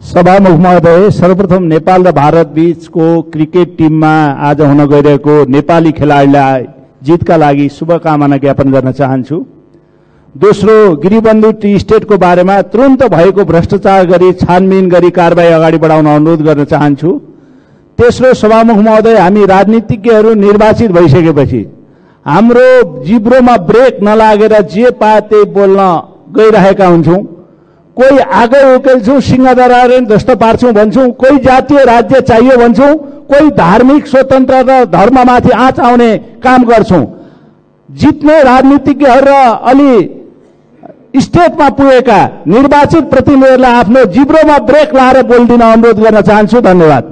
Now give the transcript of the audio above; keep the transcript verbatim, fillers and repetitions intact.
सभामुख महोदय, सर्वप्रथम नेपाल र भारत बीचको क्रिकेट टिममा आज हुन गइरहेको नेपाली खेलाडीलाई जितका लागि शुभकामना ज्ञापन गर्न चाहन्छु। दोस्रो, गिरिबन्धु टी स्टेटको बारेमा तुरन्त भएको भ्रष्टाचार गरी छानबिन गरी कारबाही अगाडि बढाउन अनुरोध गर्न चाहन्छु। तेस्रो, सभामुख महोदय, हामी राजनीतिज्ञहरू निर्वाचित भइसकेपछि हाम्रो जिब्रोमा ब्रेक नलागेर जे पाए त्यही बोल्न गइरहेका हुन्छौं। कोही आगो उकेल्छौं, सिंहदरबार ध्वस्त पार्छौं भन्छौं, कोही जातीय राज्य चाहियो भन्छौं, कोही धार्मिक स्वतन्त्रता र धर्ममाथि आँच आउने काम गर्छौं। जित्ने राजनीतिज्ञहरू र अलि स्टेटमा पुगेका निर्वाचित प्रतिनिधिहरूलाई आफ्नो जिब्रोमा ब्रेक लाएर बोलिदिन अनुरोध गर्न चाहन्छु। धन्यवाद।